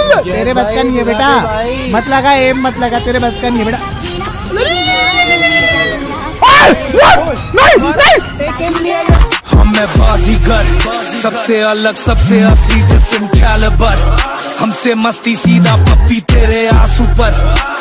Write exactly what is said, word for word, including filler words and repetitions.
तेरे बस का नहीं है बेटा, मत लगा एम मत लगा, तेरे बस का नहीं है बेटा। हम मैं बाजीगर, सबसे अलग सबसे असली डिफरेंट कैलिबर, हमसे मस्ती सीधा पप्पी तेरे आंसू पर।